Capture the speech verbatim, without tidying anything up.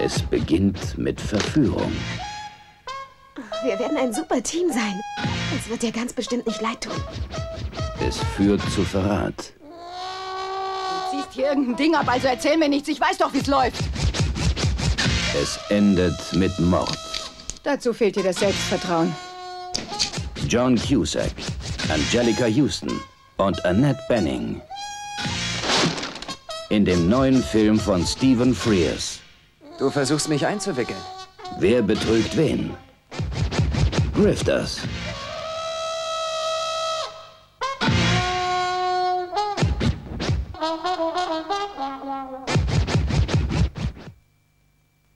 Es beginnt mit Verführung. Wir werden ein super Team sein. Es wird dir ganz bestimmt nicht leid tun. Es führt zu Verrat. Du ziehst hier irgendein Ding ab, also erzähl mir nichts. Ich weiß doch, wie es läuft. Es endet mit Mord. Dazu fehlt dir das Selbstvertrauen. John Cusack, Anjelica Huston und Annette Bening. In dem neuen Film von Stephen Frears. Du versuchst mich einzuwickeln. Wer betrügt wen? Grifters.